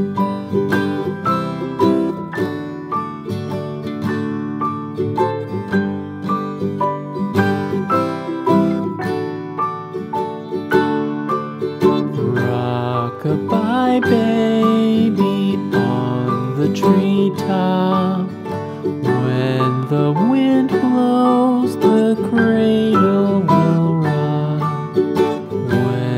Rock-a-bye baby on the treetop. When the wind blows, the